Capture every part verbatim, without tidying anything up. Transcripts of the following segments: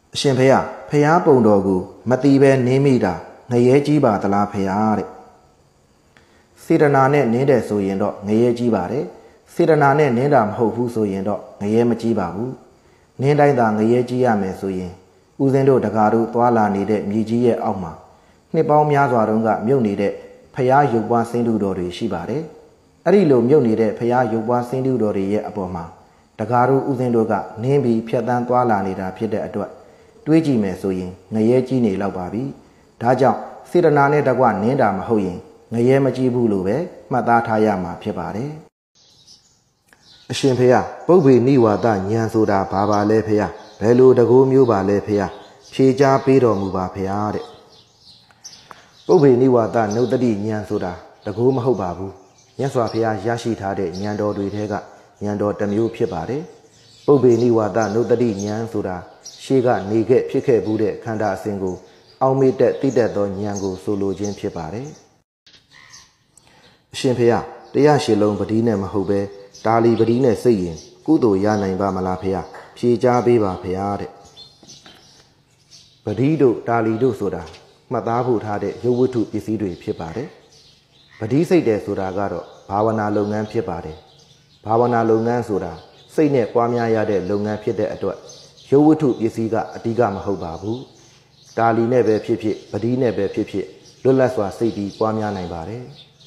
ရှင်ဖေယဖះပုံတော်ကိုမတိပဲနင်းမိတာငရဲကြီးပါသလားဖေယတဲ့စေတနာနဲ့နင်းတယ်ဆိုရင်တော့ငရဲကြီးပါတယ်စေတနာနဲ့နင်းတာမဟုတ်ဘူးဆိုရင်တော့ငရဲမကြီးပါဘူးနင်းတိုင်းသာငရဲကြီးရမယ်ဆိုရင်ဦးစင်းတို့တကားတို့သွာလာနေတဲ့မြေကြီးရဲ့အောက်မှာနှစ်ပေါင်းများစွာတုန်းကမြုပ်နေတဲ့ဖះရုပ်ပွားစင်းတူတော်တွေရှိပါတယ်အဲ့ဒီလိုမြုပ်နေတဲ့ဖះရုပ်ပွားစင်းတူတော်တွေရဲ့အပေါ်မှာတကားတို့ဦးစင်းတို့ကနင်းပြီးဖြတ်တန်းသွာလာနေတာဖြစ်တဲ့အတွက်တွေးကြည့်မယ်ဆိုရင်ငရဲကြီးနေလောက်ပါပြီဒါကြောင့်စေတနာနဲ့တကွနင်းတာမဟုတ်ရင်ငရဲမကြီးဘူးလို့ပဲမှတ်သားထားရမှာဖြစ်ပါတယ်အရှင်ဖေယပုပ္ပေနိဝါဒဉာဏ်ဆိုတာဘာပါလဲဖေယဘယ်လိုတကူမျိုးပါလဲဖေယဖြေကြားပေးတော်မူပါဖေယတဲ့ပုပ္ပေနိဝါဒနုတ္တိဉာဏ်ဆိုတာတကူမဟုတ်ပါဘူးမြတ်စွာဘုရားရရှိထားတဲ့ဉာဏ်တော်တွေထဲကဉာဏ်တော်တစ်မျိုးဖြစ်ပါတယ်ပုပ္ပေနိဝါဒနုတ္တိဉာဏ်ဆိုတာရှေးကနေခဲ့ဖြစ်ခဲ့ဘူးတဲ့ခန္ဓာအစဉ်ကိုအောက်မေ့တဲ့တိတက်သောဉာဏ်ကိုဆိုလိုခြင်းဖြစ်ပါတယ်အရှင်ဖေယတရားရှိလုံးပတိနဲ့မဟုတ်ပဲတာလီပတိနဲ့စိတ်ရင်ကုသိုလ်ရနိုင်ပါမလားဖေယဖြေကြားပေးပါဖေယတဲ့ပတိတို့တာလီတို့ဆိုတာမှတ်သားဖို့ထားတဲ့ရုပ်ဝတ္ထုပစ္စည်းတွေဖြစ်ပါတယ်ပတိစိတ်တယ်ဆိုတာကတော့ဘာဝနာလုပ်ငန်းဖြစ်ပါတယ်ဘာဝနာလုပ်ငန်းဆိုတာစိတ်နဲ့ပွားများရတဲ့လုပ်ငန်းဖြစ်တဲ့အတွက်ရုပ်ဝတ္ထုပစ္စည်းကအဓိကမဟုတ်ပါဘူးတာလီနဲ့ပဲဖြစ်ဖြစ်ပတိနဲ့ပဲဖြစ်ဖြစ်လွတ်လပ်စွာစိတ်ပြီးပွားများနိုင်ပါတယ်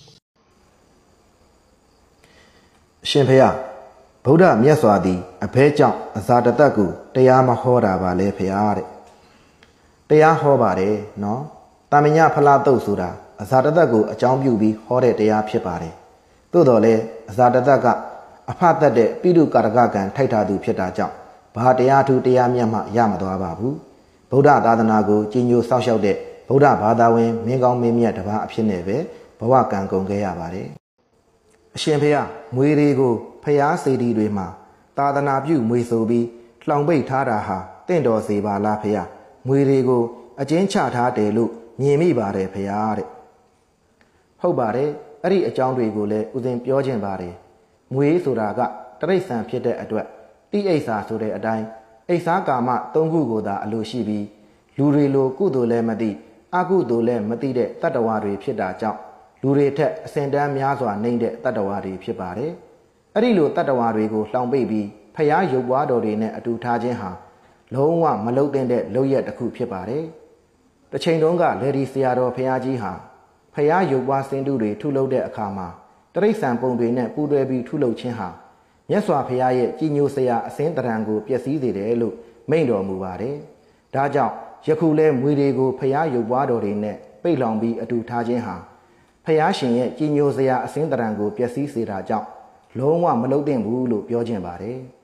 အရှင်ဖေယဗုဒ္ဓမြတ်စွာသည်အဘဲကြောင့်အဇာတသက်ကိုတရားမဟောတာပါလေဖေယတဲ့တရားဟောပါတယ်နော်တာမညဖလားတုတ်ဆိုတာအဇာတသက်ကိုအကြောင်းပြုပြီးဟောတဲ့တရားဖြစ်ပါတယ်သို့တော်လည်းအဇာတသက်ကအဖသက်တဲ့ပိတုကာရကကံထိုက်ထားသူဖြစ်တာကြောင့်ဘာတရားထူးတရားမြတ်မှရမသွားပါဘူးဗုဒ္ဓသာသနာကိုကြီးညိုစောင့်ရှောက်တဲ့ဗုဒ္ဓဘာသာဝင်မင်းကောင်းမင်းမြတ်တစ်ပါးအဖြစ်နဲ့ပဲဘဝကံကုန်ခဲ့ရပါတယ်အရှင်ဖေယမွေတွေကိုဖျားစေတီတွေမှာသာသနာပြုမွေဆိုပြီးလှောင်ပိတ်ထားတာဟာတင့်တော်စေပါလားဖေယမွေတွေကိုအကျဉ်းချထားတယ်လို့မြင်မိပါတယ်ဖေယတဲ့ဟုတ်ပါတယ်အဲ့ဒီအကြောင်းတွေကိုလည်းဦးဇင်ပြောခြင်းပါတယ်မွေဆိုတာကတရိษံဖြစ်တဲ့အတွက်တိအိဆာဆိုတဲ့အတိုင်းအိဆာကာမသုံးခုကိုသာအလိုရှိပြီးလူတွေလိုကုသိုလ်လည်းမသိအကုသိုလ်လည်းမသိတဲ့တတ္တဝါတွေဖြစ်တာကြောင့်လူတွေထက်အစင်တန်းများစွာနှိမ့်တဲ့တတ္တဝါတွေဖြစ်ပါတယ်အဲ့ဒီလိုတတ္တဝါတွေကိုလှောင်ပိတ်ပြီးဖျားရုပ်ပွားတော်တွေနဲ့အတူထားခြင်းဟာလုံးဝမလုံတဲ့လုပ်ရက်တစ်ခုဖြစ်ပါတယ်တစ်ချိန်တုန်းကလေဒီဆရာတော်ဖျားကြီးဟာဖျားရုပ်ပွားစင်တုတွေထုလုပ်တဲ့အခါမှာတရိษံပုံတွေနဲ့ပူးတွဲပြီးထုလုပ်ခြင်းဟာမြတ်စွာဘုရားရဲ့ကြီးညိုစရာအစင်းတရံကိုပျက်စီးစေတယ်လို့မိန့်တော်မူပါတယ်။ဒါကြောင့်ယခုလဲမွေတွေကိုဘုရားရုပ်ပွားတော်တွေနဲ့ပိတ်လောင်ပြီးအတူထားခြင်းဟာဘုရားရှင်ရဲ့ကြီးညိုစရာအစင်းတရံကိုပျက်စီးစေတာကြောင့်လုံးဝမလုပ်သင့်ဘူးလို့ပြောခြင်းပါတယ်။